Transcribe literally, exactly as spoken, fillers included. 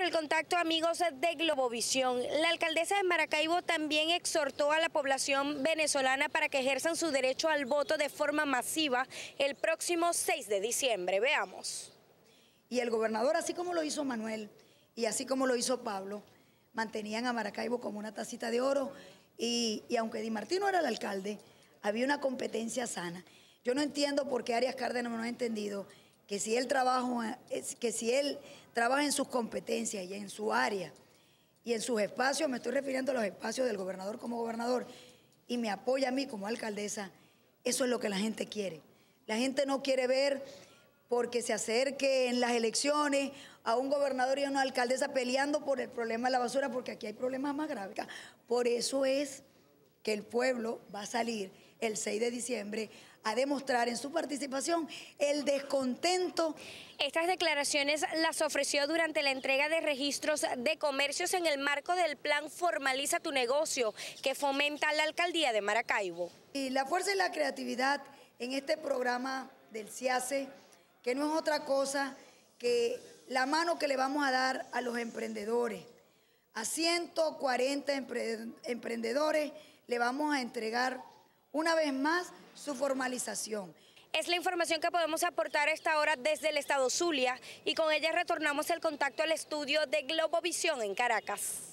por el contacto, amigos de Globovisión. La alcaldesa de Maracaibo también exhortó a la población venezolana para que ejerzan su derecho al voto de forma masiva el próximo seis de diciembre. Veamos. Y el gobernador, así como lo hizo Manuel y así como lo hizo Pablo, mantenían a Maracaibo como una tacita de oro y, y aunque Di Martino era el alcalde, había una competencia sana. Yo no entiendo por qué Arias Cárdenas no ha entendido que si él trabaja, que si él trabaja en sus competencias y en su área y en sus espacios, me estoy refiriendo a los espacios del gobernador como gobernador, y me apoya a mí como alcaldesa, eso es lo que la gente quiere. La gente no quiere ver porque se acerque en las elecciones a un gobernador y a una alcaldesa peleando por el problema de la basura, porque aquí hay problemas más graves. Por eso es que el pueblo va a salir el seis de diciembre a demostrar en su participación el descontento. Estas declaraciones las ofreció durante la entrega de registros de comercios en el marco del plan Formaliza tu Negocio, que fomenta la alcaldía de Maracaibo. Y la fuerza y la creatividad en este programa del CIACE, que no es otra cosa que la mano que le vamos a dar a los emprendedores. A ciento cuarenta empre- emprendedores le vamos a entregar una vez más su formalización. Es la información que podemos aportar a esta hora desde el estado Zulia y con ella retornamos el contacto al estudio de Globovisión en Caracas.